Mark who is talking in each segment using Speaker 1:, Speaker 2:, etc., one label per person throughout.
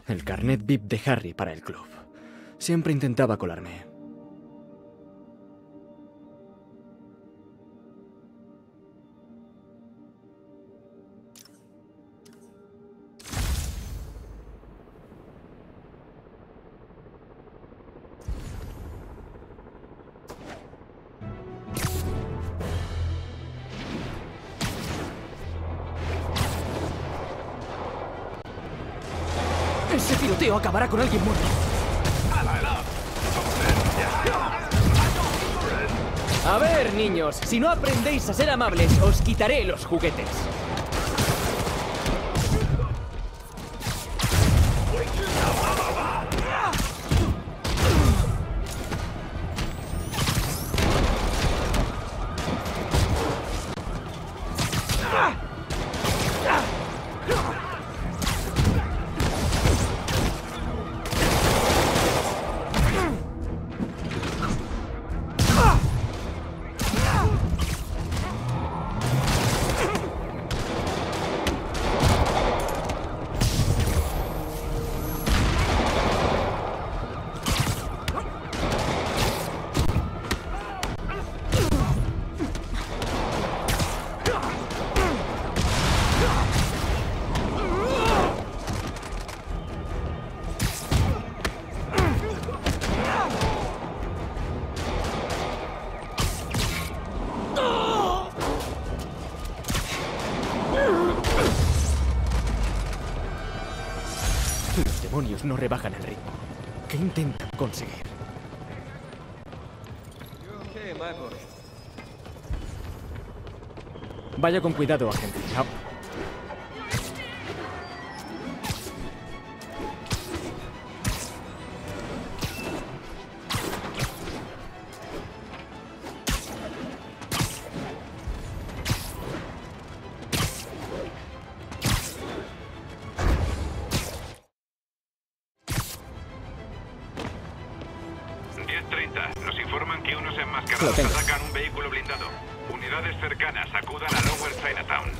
Speaker 1: El carnet VIP de Harry para el club. Siempre intentaba colarme.
Speaker 2: Ese tiroteo acabará con alguien muerto. A ver, niños, si no aprendéis a ser amables, os quitaré los juguetes.
Speaker 1: Los demonios no rebajan el ritmo. ¿Qué intentan conseguir? Vaya con cuidado, agente. Ah.
Speaker 3: Nos informan que unos
Speaker 1: Lo
Speaker 3: enmascarados
Speaker 1: tengo.
Speaker 3: atacan un vehículo blindado. Unidades cercanas acudan a Lower Chinatown.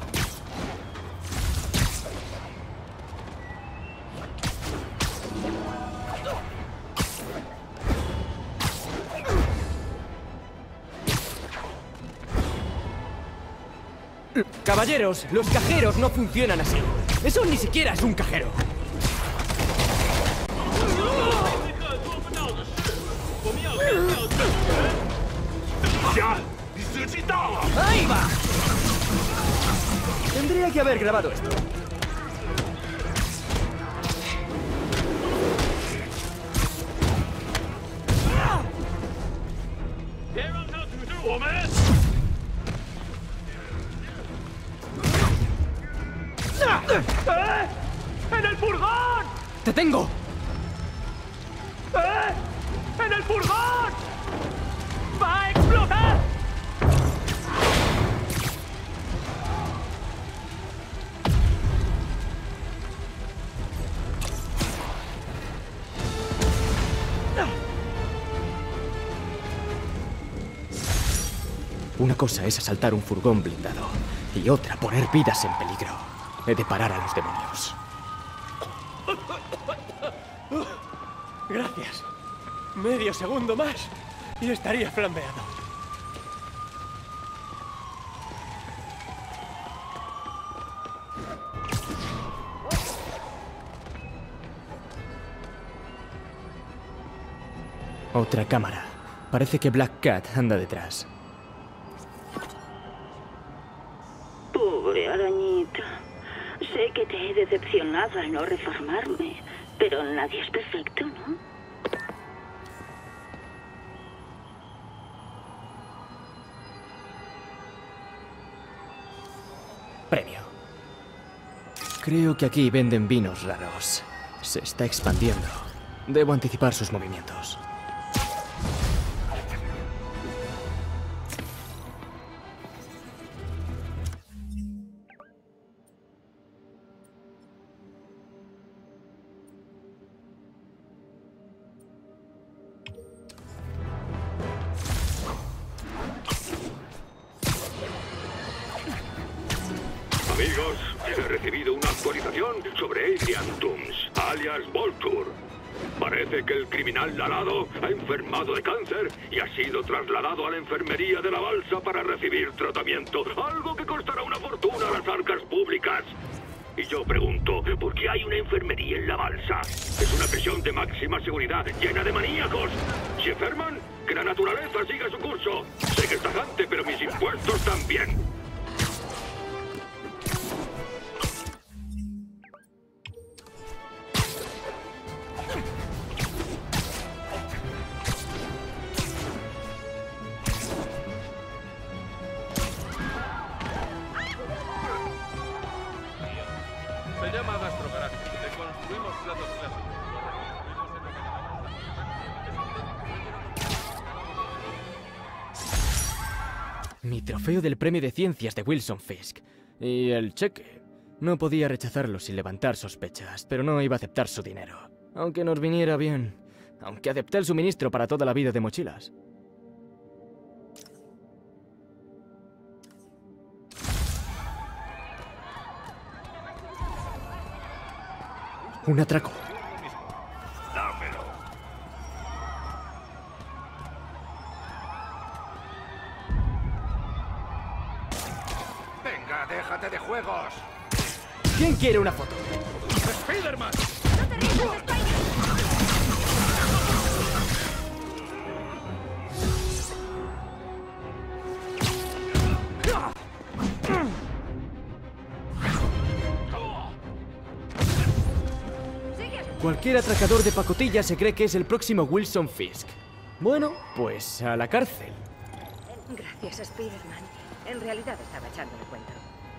Speaker 2: Caballeros, los cajeros no funcionan así. Eso ni siquiera es un cajero. ¡Ahí va! Tendría que haber grabado esto.
Speaker 4: ¡En el furgón!
Speaker 2: ¡Te tengo!
Speaker 4: ¡En el furgón! ¡Va a explotar!
Speaker 1: Una cosa es asaltar un furgón blindado y otra poner vidas en peligro. He de parar a los demonios.
Speaker 4: Gracias. Medio segundo más y estaría flambeado.
Speaker 1: Otra cámara. Parece que Black Cat anda detrás.
Speaker 5: Pobre arañita. Sé que te he decepcionado al no reformarme, pero nadie es perfecto, ¿no?
Speaker 1: Premio. Creo que aquí venden vinos raros. Se está expandiendo. Debo anticipar sus movimientos.
Speaker 6: Amigos, he recibido una actualización sobre Adrian Toomes, alias Voltur. Parece que el criminal Larado ha enfermado de cáncer y ha sido trasladado a la enfermería de la balsa para recibir tratamiento, algo que costará una fortuna a las arcas públicas. Y yo pregunto, ¿por qué hay una enfermería en la balsa? Es una prisión de máxima seguridad, llena de maníacos. Si enferman, que la naturaleza siga su curso. Sé que es tajante, pero mis impuestos también.
Speaker 7: Se llama gastrogaraje. Reconstruimos platos clásicos.
Speaker 1: Mi trofeo del premio de ciencias de Wilson Fisk. Y el cheque. No podía rechazarlo sin levantar sospechas, pero no iba a aceptar su dinero. Aunque nos viniera bien. Aunque acepté el suministro para toda la vida de mochilas. Un atraco.
Speaker 6: Dámelo.
Speaker 3: Venga, déjate de juegos.
Speaker 2: ¿Quién quiere una foto?
Speaker 3: ¡Spiderman!
Speaker 2: Cualquier atracador de pacotilla se cree que es el próximo Wilson Fisk. Bueno, pues a la cárcel.
Speaker 8: Gracias, Spiderman. En realidad estaba echándole cuenta.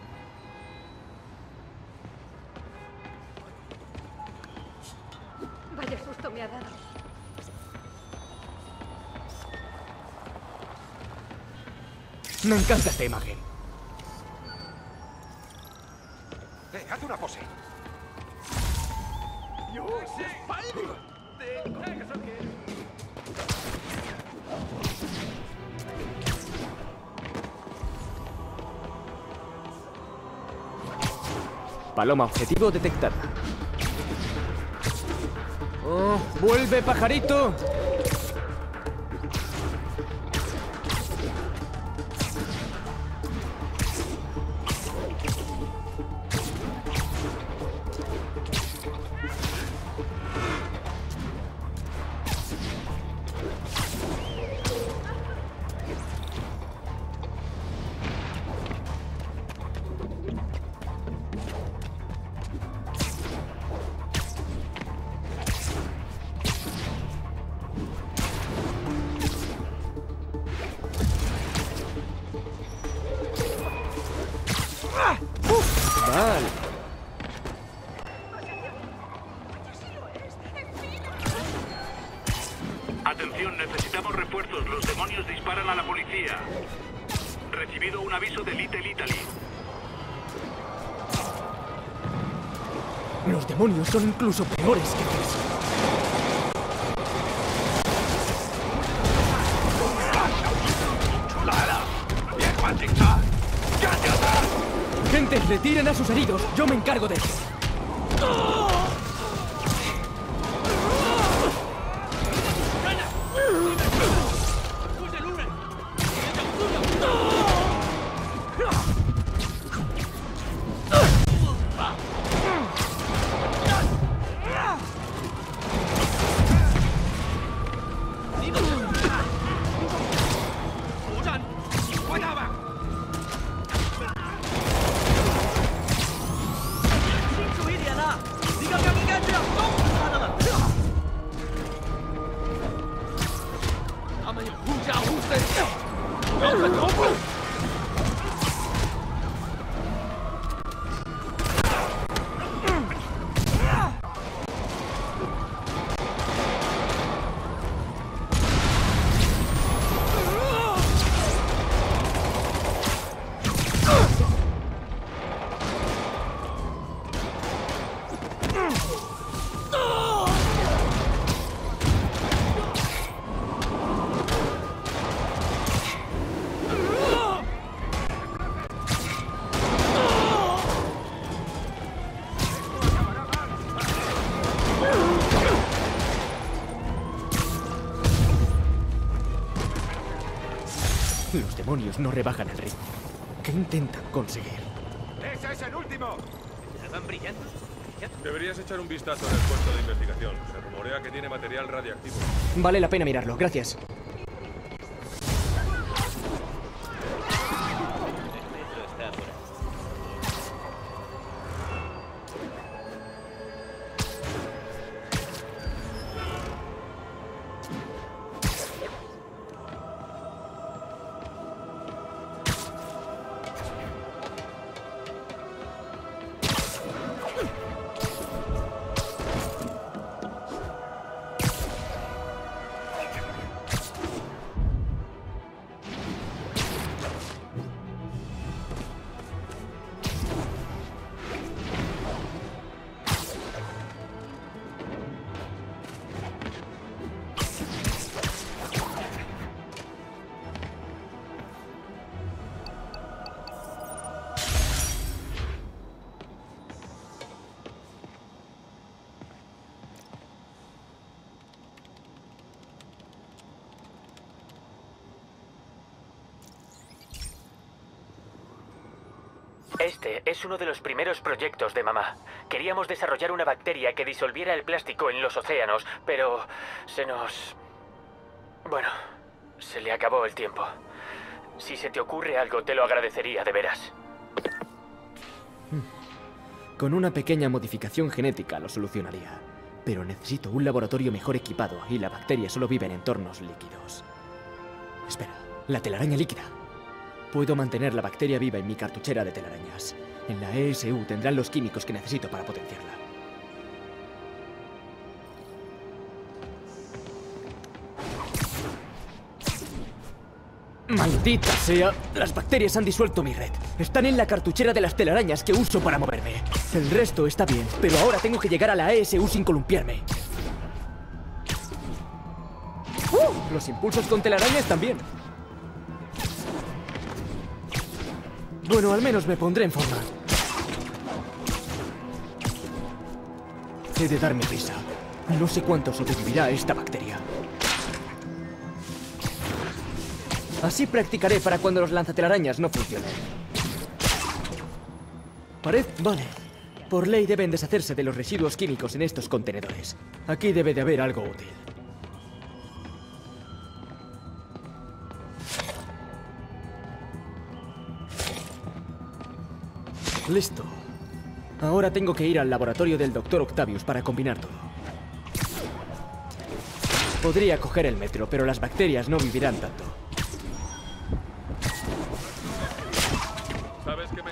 Speaker 8: Vaya susto me ha dado.
Speaker 2: Me encanta esta imagen.
Speaker 3: Haz una pose.
Speaker 2: Paloma objetivo detectada. Oh, ¡vuelve, pajarito! Vale.
Speaker 6: Atención, necesitamos refuerzos. Los demonios disparan a la policía. Recibido un aviso de Little Italy.
Speaker 2: Los demonios son incluso peores que Fisk. Gente, retiren a sus heridos. Yo me encargo de eso.
Speaker 1: demonios no rebajan el ritmo? ¿Qué intentan conseguir?
Speaker 9: ¡Ese es el último!
Speaker 2: ¿Estaban brillando?
Speaker 7: Deberías echar un vistazo en el puesto de investigación. Se rumorea que tiene material radiactivo.
Speaker 1: Vale la pena mirarlo, gracias.
Speaker 10: Este es uno de los primeros proyectos de mamá. Queríamos desarrollar una bacteria que disolviera el plástico en los océanos, pero se nos... Bueno, se le acabó el tiempo. Si se te ocurre algo, te lo agradecería de veras.
Speaker 1: Con una pequeña modificación genética lo solucionaría. Pero necesito un laboratorio mejor equipado y la bacteria solo vive en entornos líquidos. Espera, la telaraña líquida. Puedo mantener la bacteria viva en mi cartuchera de telarañas. En la ESU tendrán los químicos que necesito para potenciarla. ¡Maldita sea! Las bacterias han disuelto mi red. Están en la cartuchera de las telarañas que uso para moverme. El resto está bien, pero ahora tengo que llegar a la ESU sin columpiarme. Los impulsos con telarañas también. Bueno, al menos me pondré en forma. He de darme prisa. No sé cuánto sobrevivirá esta bacteria. Así practicaré para cuando los lanzatelarañas no funcionen. Vale. Por ley deben deshacerse de los residuos químicos en estos contenedores. Aquí debe de haber algo útil. Listo. Ahora tengo que ir al laboratorio del Dr. Octavius para combinar todo. Podría coger el metro, pero las bacterias no vivirán tanto.
Speaker 7: ¿Sabes qué me...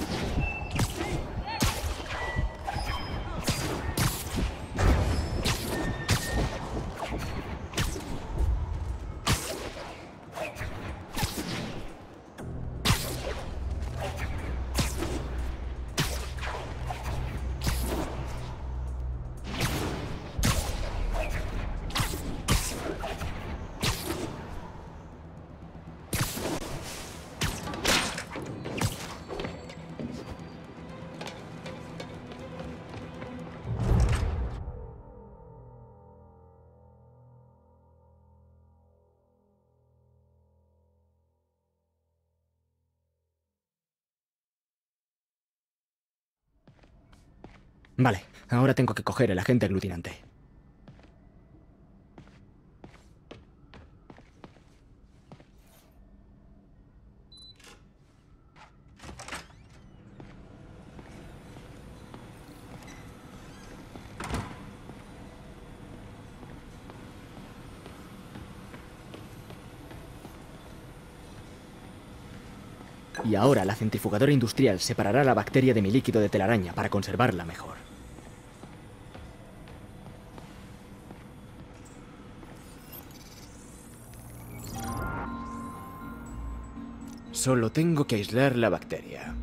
Speaker 1: Vale, ahora tengo que coger el agente aglutinante. Y ahora la centrifugadora industrial separará la bacteria de mi líquido de telaraña para conservarla mejor. Solo tengo que aislar la bacteria.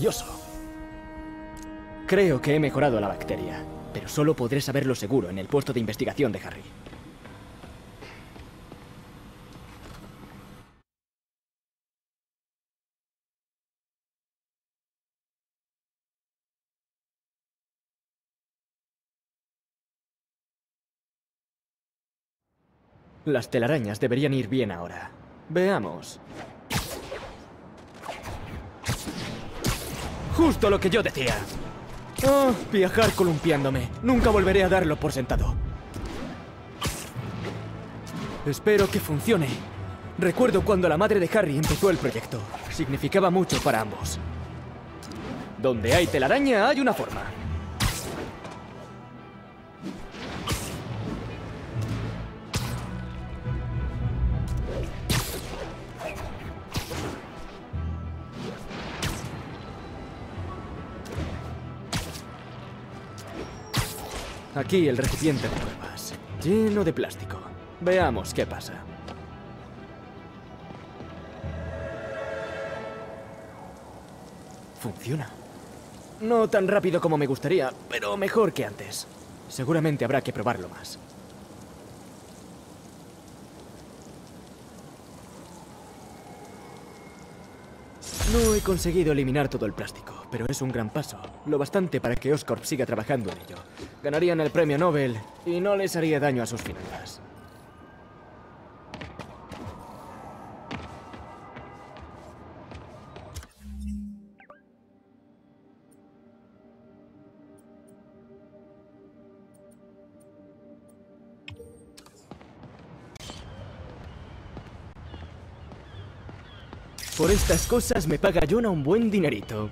Speaker 1: maravilloso. Creo que he mejorado la bacteria, pero solo podré saberlo seguro en el puesto de investigación de Harry. Las telarañas deberían ir bien ahora. Veamos. Justo lo que yo decía. Oh, viajar columpiándome. Nunca volveré a darlo por sentado. Espero que funcione. Recuerdo cuando la madre de Harry empezó el proyecto. Significaba mucho para ambos. Donde hay telaraña hay una forma. Aquí el recipiente de pruebas, lleno de plástico. Veamos qué pasa. Funciona. No tan rápido como me gustaría, pero mejor que antes. Seguramente habrá que probarlo más. No he conseguido eliminar todo el plástico, pero es un gran paso. Lo bastante para que Oscorp siga trabajando en ello. Ganarían el premio Nobel y no les haría daño a sus finanzas. Por estas cosas me paga Jonah un buen dinerito.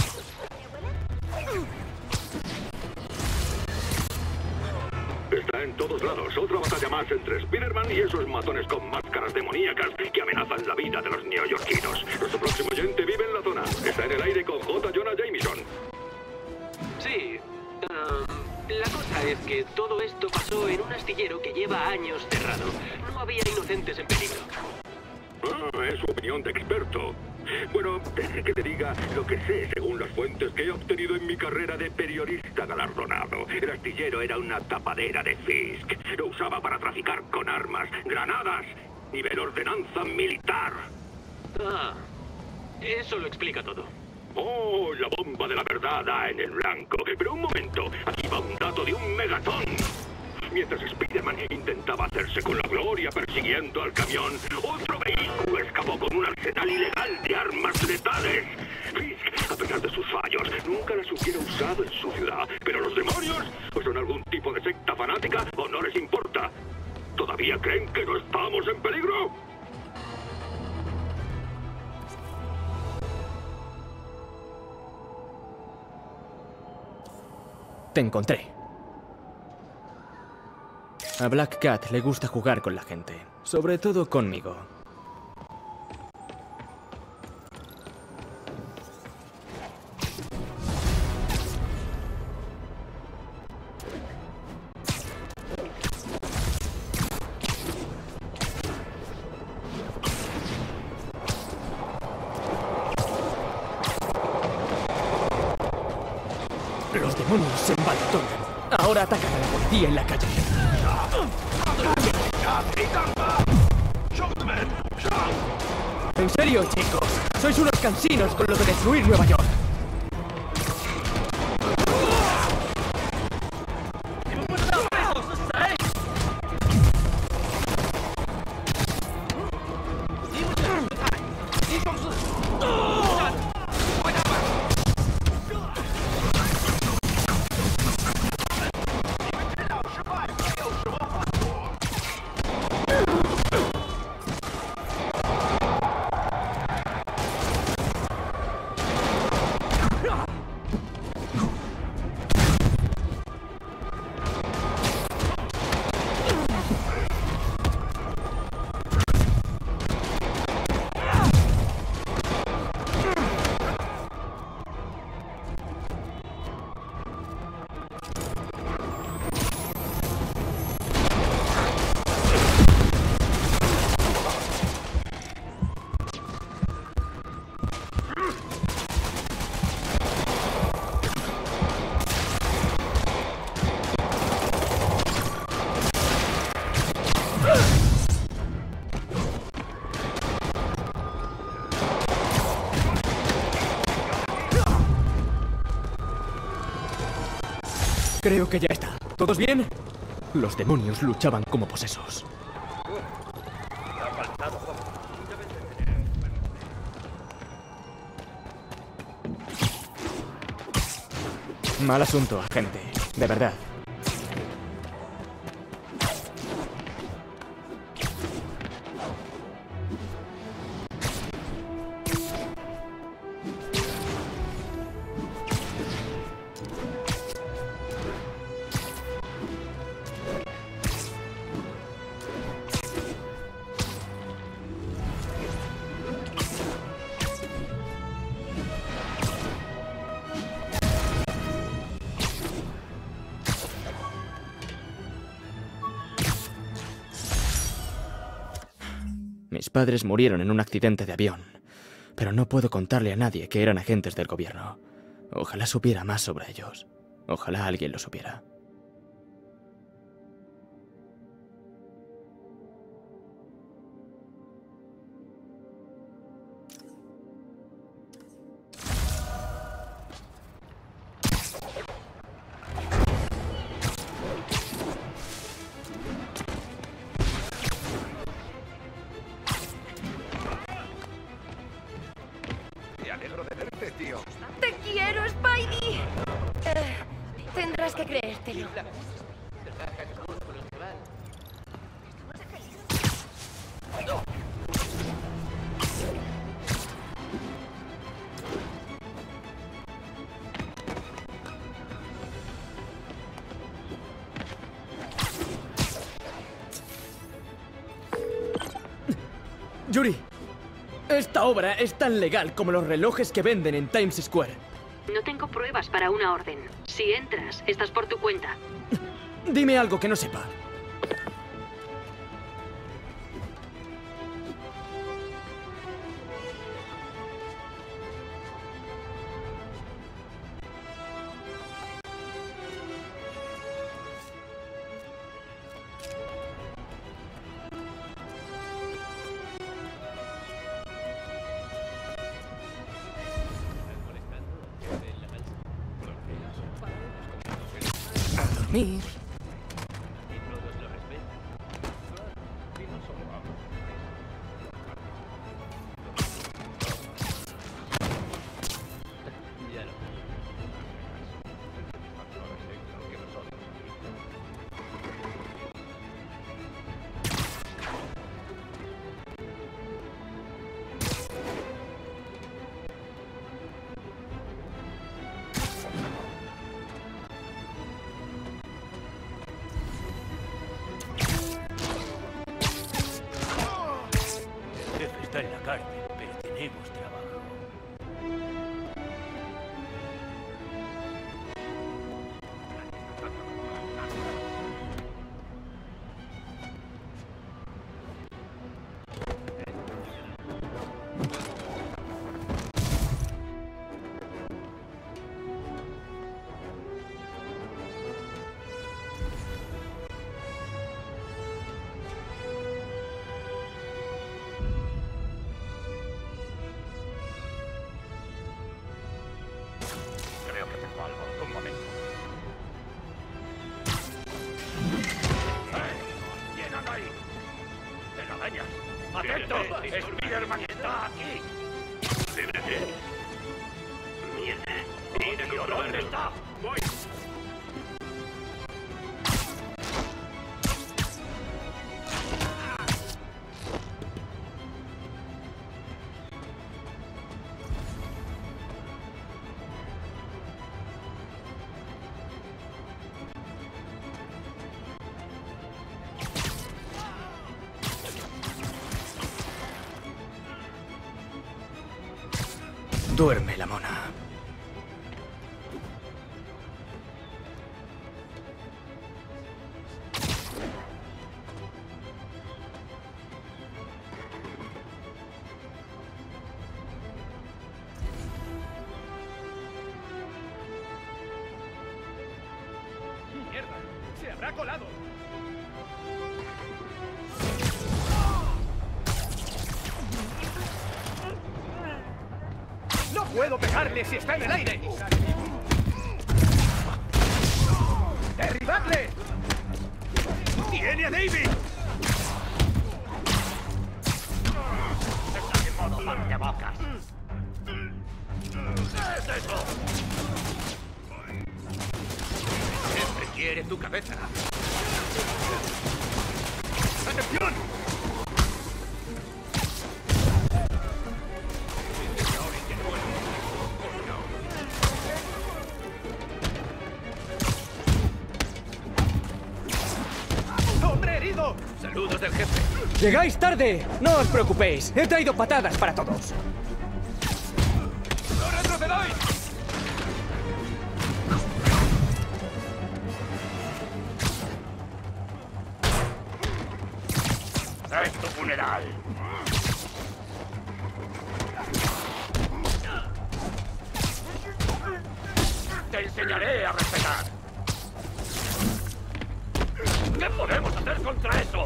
Speaker 6: Está en todos lados. Otra batalla más entre Spider-Man y esos matones con máscaras demoníacas que amenazan la vida de los neoyorquinos. Nuestro próximo oyente vive en la zona. Está en el aire con J. Jonah Jameson.
Speaker 11: Sí. La cosa es que todo esto pasó en un astillero que lleva años cerrado. No había inocentes en peligro.
Speaker 6: Ah, es su opinión de experto. Bueno, deje que te diga lo que sé según las fuentes que he obtenido en mi carrera de periodista galardonado. El astillero era una tapadera de Fisk. Lo usaba para traficar con armas, granadas, nivel ordenanza militar.
Speaker 11: Ah, eso lo explica todo.
Speaker 6: Oh, la bomba de la verdad da en el blanco. Pero un momento, aquí va un dato de un megatón. Mientras Spider-Man intentaba hacerse con la gloria persiguiendo al camión, otro vehículo escapó con un arsenal ilegal de armas letales. Fisk, a pesar de sus fallos, nunca las hubiera usado en su ciudad. Pero los demonios, ¿o son algún tipo de secta fanática o no les importa? ¿Todavía creen que no estamos en peligro?
Speaker 1: Te encontré. A Black Cat le gusta jugar con la gente, sobre todo conmigo. Los demonios se envalentonan. Ahora atacan a la policía en la calle. ¿En serio, chicos? Sois unos cansinos con lo de destruir Nueva York.
Speaker 2: Creo que ya está. ¿Todos bien? Los demonios luchaban como posesos.
Speaker 1: Mal asunto, agente. De verdad. Mis padres murieron en un accidente de avión, pero no puedo contarle a nadie que eran agentes del gobierno. Ojalá supiera más sobre ellos. Ojalá alguien lo supiera.
Speaker 12: ¡Te quiero, Spidey! Tendrás que creértelo.
Speaker 2: Yuri, esta obra es tan legal como los relojes que venden en Times Square.
Speaker 13: No tengo pruebas para una orden. Si entras, estás por tu cuenta.
Speaker 2: Dime algo que no sepa.
Speaker 1: Dormir.
Speaker 14: Está en la cárcel, pero tenemos trabajo.
Speaker 9: ¡Atento! ¡Spiderman está aquí! ¡Mierda! ¿Dónde está? ¡Voy!
Speaker 1: Duerme la mona.
Speaker 9: ¡Mierda! ¡Se habrá colado! ¡No puedo pegarle si está en el aire! ¡Derribadle! ¡Tiene a David! ¡Está de modo parquebocas! ¿Qué es eso? Este quiere tu cabeza. ¡Atención! ¡Hombre herido! ¡Saludos del jefe!
Speaker 2: ¡Llegáis tarde! No os preocupéis, he traído patadas para todos.
Speaker 9: ¡No retrocedáis! ¡Es tu funeral! ¡Te enseñaré a respetar! ¿Qué podemos hacer contra eso?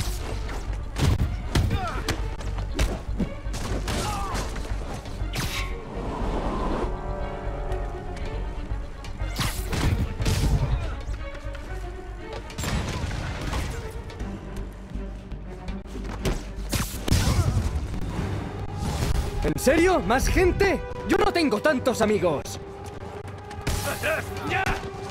Speaker 2: ¿En serio? ¿Más gente? Yo no tengo tantos amigos.
Speaker 9: ¡Atrás! ¡Ya!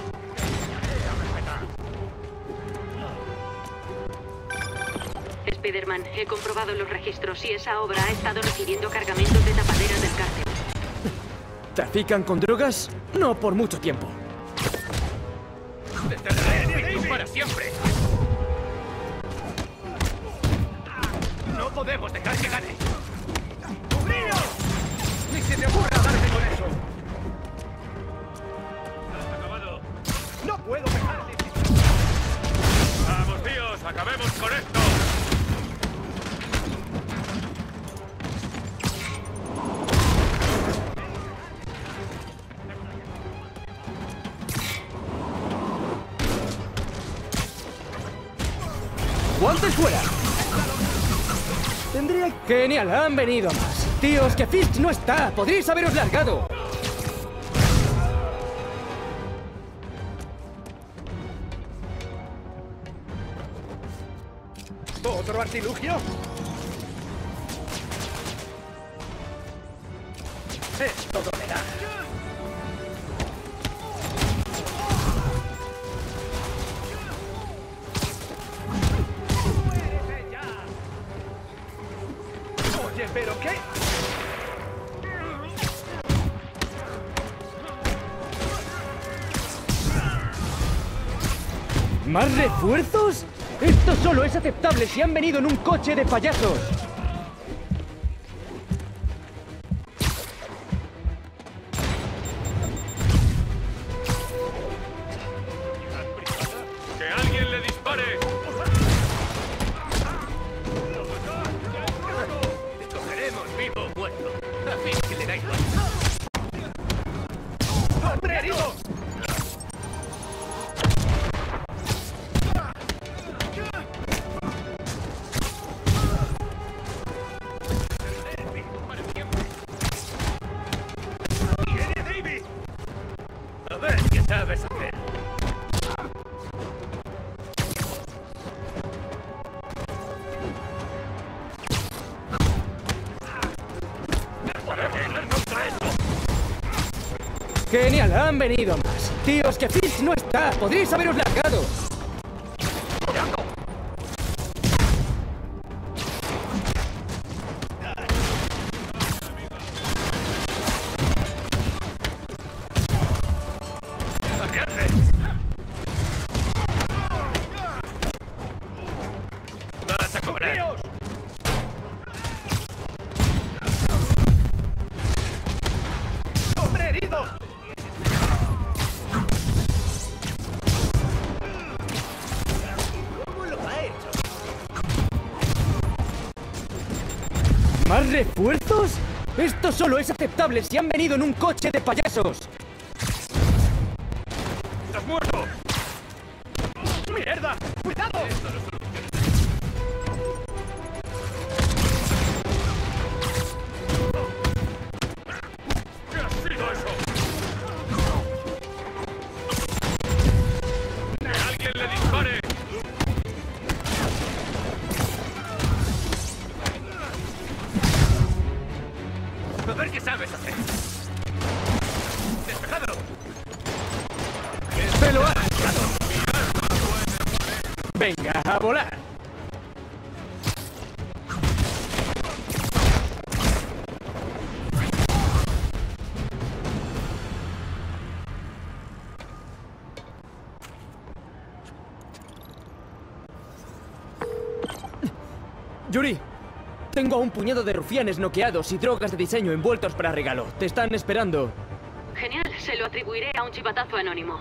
Speaker 13: Spider-Man, he comprobado los registros y esa obra ha estado recibiendo cargamentos de tapaderas del cártel.
Speaker 2: ¿Trafican con drogas? No por mucho tiempo.
Speaker 9: ¡Detendré para siempre! ¡No podemos dejar que gane! ¡Cubriros! ¡Ni se te ocurra darme con eso! ¿Has acabado? ¡No puedo dejarle!
Speaker 7: ¡Vamos, tíos! ¡Acabemos con esto!
Speaker 2: ¡Guantes fuera! Tendría... Genial, han venido más. Tíos, que Fisk no está. Podríais haberos largado.
Speaker 9: ¿Otro artilugio? Esto dolerá. Oye, ¿pero qué?
Speaker 2: ¿Más refuerzos? Esto solo es aceptable si han venido en un coche de payasos.
Speaker 7: ¡Que alguien le dispare!
Speaker 9: Te cogeremos vivo o muerto. A fin que le da igual. ¡Hombre herido! A ver qué sabes hacer.
Speaker 2: Genial, han venido más. Tíos, que Fisk no está. Podríais haberos largado.
Speaker 9: ¡Vas a cobrar! ¡Hombre herido! ¿Cómo lo ha hecho?
Speaker 2: ¿Más refuerzos? Esto solo es aceptable si han venido en un coche de payasos.
Speaker 9: ¡Estás muerto! ¡Mierda! ¡Cuidado!
Speaker 7: ¿Qué ha sido eso?
Speaker 9: crees que sabes hacer? ¡Despejado!
Speaker 2: ¡Me lo has dejado! ¡Venga, a volar! Yuri, tengo a un puñado de rufianes noqueados y drogas de diseño envueltos para regalo. Te están esperando.
Speaker 13: Genial, se lo atribuiré a un chivatazo anónimo.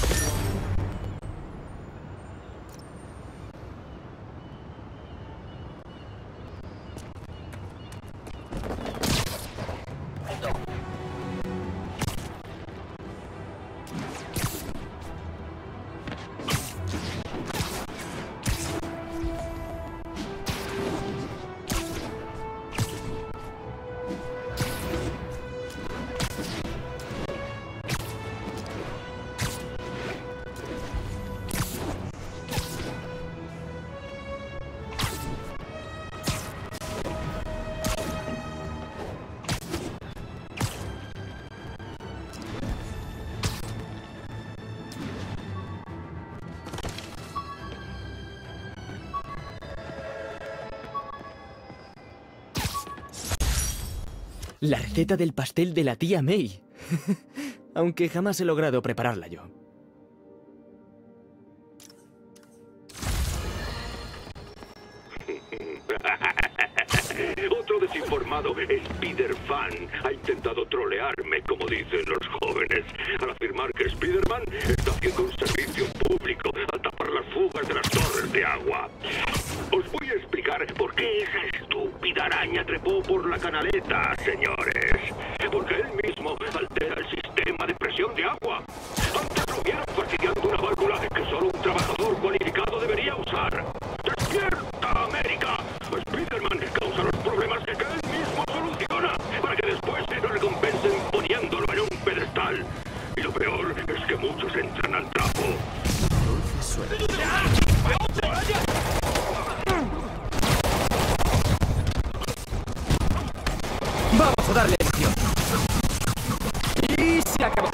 Speaker 2: La receta del pastel de la tía May. Aunque jamás he logrado prepararla yo.
Speaker 6: Otro desinformado, Spider-Fan, ha intentado trolearme, como dicen los jóvenes, al afirmar que Spider-Man está haciendo un servicio público al tapar las fugas de las torres de agua. Os voy a explicar por qué esa estúpida araña trepó por la canaleta, señores. Porque él mismo altera el sistema de presión de agua. Antes lo vieron fastidiando una válvula que solo un trabajador cualificado debería usar. ¡Despierta, América! Spider-Man causa los problemas que él mismo soluciona para que después se lo recompensen poniéndolo en un pedestal. Y lo peor es que muchos entran al trapo.
Speaker 2: ¡Vamos a darle lección! ¡Y se acabó!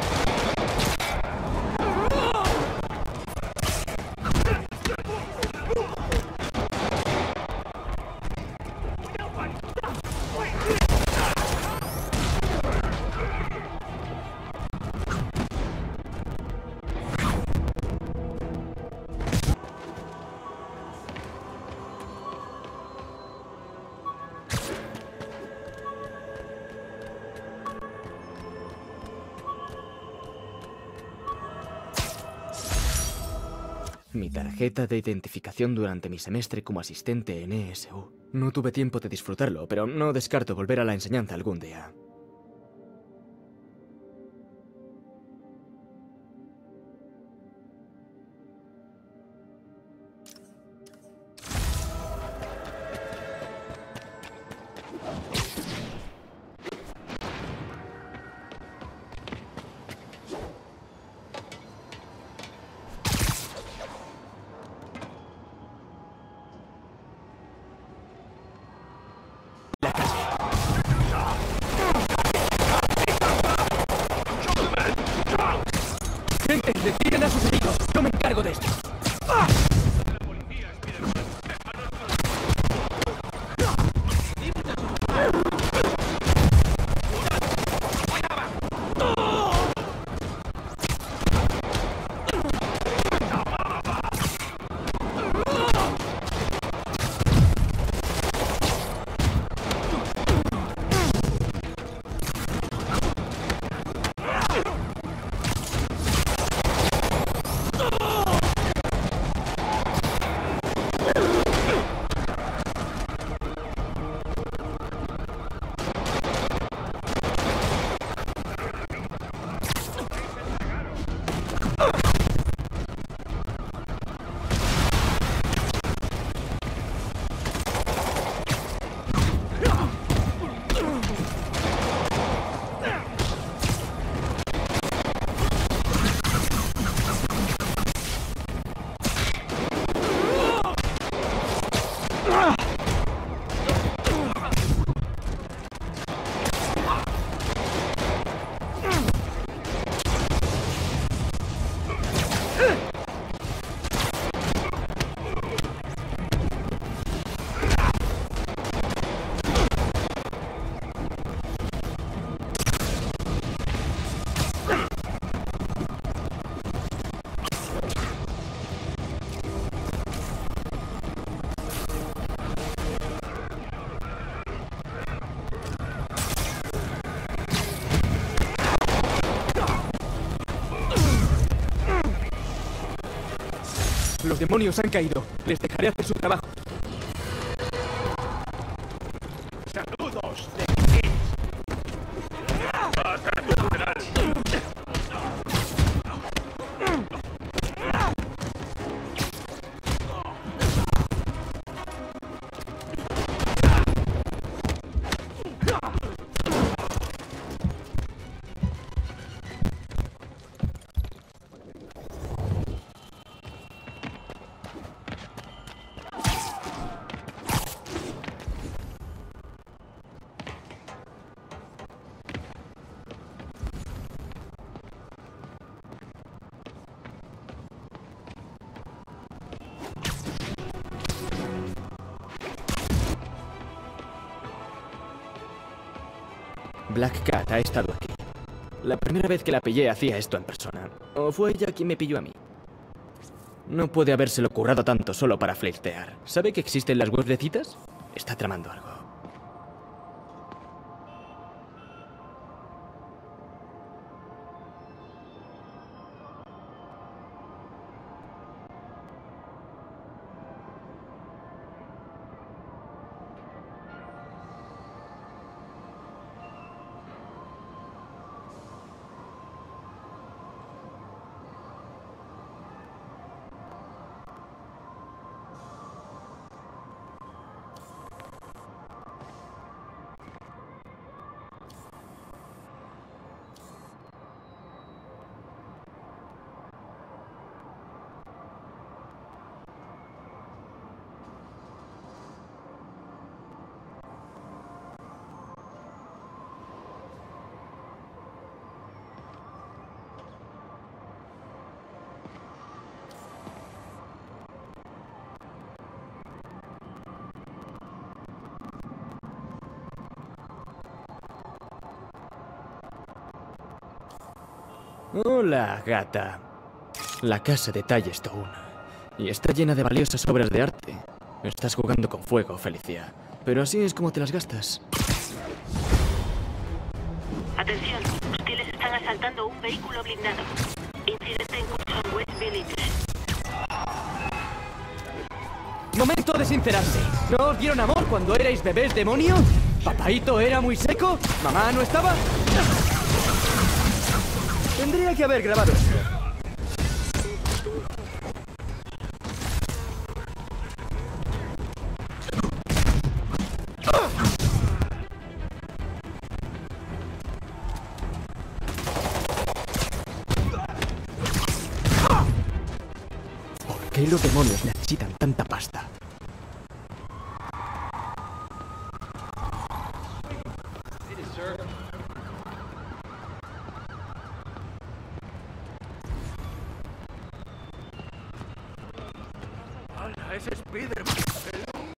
Speaker 2: Mi tarjeta de identificación durante mi semestre como asistente en ESU. No tuve tiempo de disfrutarlo, pero no descarto volver a la enseñanza algún día. ¡Gente, detienen a sus heridos! ¡Yo me encargo de esto! ¡Ah!
Speaker 1: demonios han caído. Les dejaré hacer su trabajo.
Speaker 9: ¡Saludos!
Speaker 2: Black Cat ha estado aquí. La primera vez que la pillé hacía esto en persona. ¿O fue ella quien me pilló a mí? No puede habérselo currado tanto solo para flirtear. ¿Sabe que existen las webs de citas? Está tramando algo. Hola, gata. La casa de Tallestone. Y está llena de valiosas obras de arte. Estás jugando con fuego, Felicia. Pero así es como te las gastas.
Speaker 5: Atención, hostiles están asaltando un vehículo blindado. Incidente en Wilson West Village.
Speaker 1: ¡Momento de sincerarse! ¿No os dieron amor cuando erais bebés demonio? ¿Papaíto era muy seco? ¿Mamá no estaba? Tendría que haber grabado esto.
Speaker 2: ¿Por qué los demonios necesitan tanta pasta?
Speaker 9: ¡Hala, es Spider-Man!